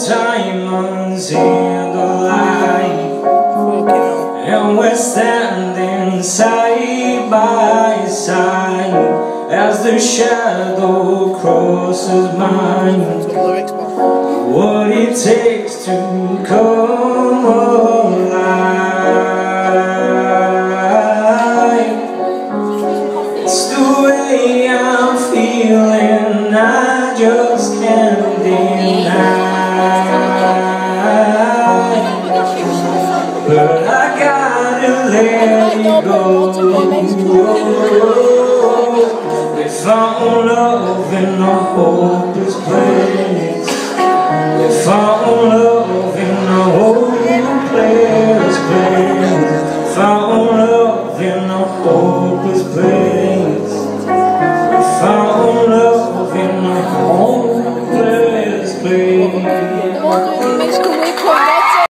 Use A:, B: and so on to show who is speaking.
A: diamonds in the light, and we're standing side by side as the shadow crosses mine. What it takes to come alive, it's the way I'm feeling, I just can't deny. But I gotta let it go. We found love in a hopeless place. We found love in a hopeless place. Found love in a hopeless place. We found love in a hopeless place.